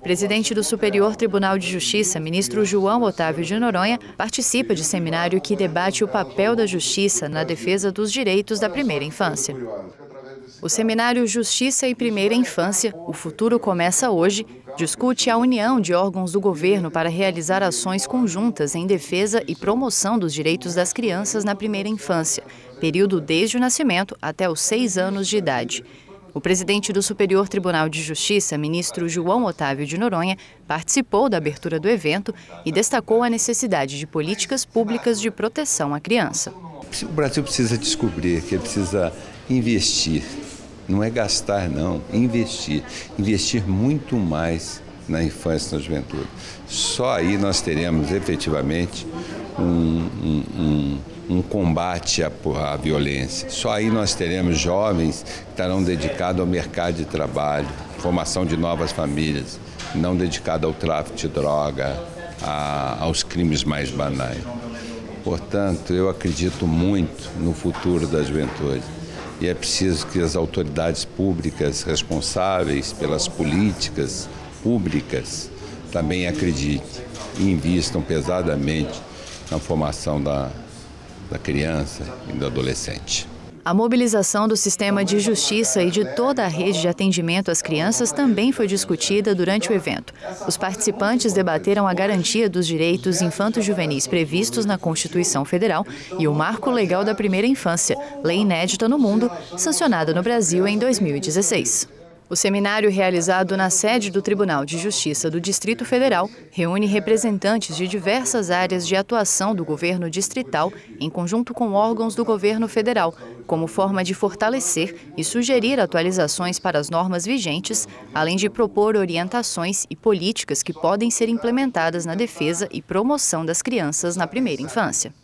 Presidente do Superior Tribunal de Justiça, ministro João Otávio de Noronha, participa de seminário que debate o papel da justiça na defesa dos direitos da primeira infância. O seminário Justiça e Primeira Infância, O Futuro Começa Hoje, discute a união de órgãos do governo para realizar ações conjuntas em defesa e promoção dos direitos das crianças na primeira infância, período desde o nascimento até os 6 anos de idade. O presidente do Superior Tribunal de Justiça, ministro João Otávio de Noronha, participou da abertura do evento e destacou a necessidade de políticas públicas de proteção à criança. O Brasil precisa descobrir que ele precisa investir, não é gastar não, investir muito mais na infância e na juventude. Só aí nós teremos efetivamente um combate à violência. Só aí nós teremos jovens que estarão dedicados ao mercado de trabalho, formação de novas famílias, não dedicados ao tráfico de droga, aos crimes mais banais. Portanto, eu acredito muito no futuro da juventude e é preciso que as autoridades públicas responsáveis pelas políticas públicas também acreditem e invistam pesadamente na formação da criança e do adolescente. A mobilização do sistema de justiça e de toda a rede de atendimento às crianças também foi discutida durante o evento. Os participantes debateram a garantia dos direitos infanto-juvenis previstos na Constituição Federal e o Marco Legal da Primeira Infância, lei inédita no mundo, sancionada no Brasil em 2016. O seminário, realizado na sede do Tribunal de Justiça do Distrito Federal, reúne representantes de diversas áreas de atuação do governo distrital, em conjunto com órgãos do governo federal, como forma de fortalecer e sugerir atualizações para as normas vigentes, além de propor orientações e políticas que podem ser implementadas na defesa e promoção das crianças na primeira infância.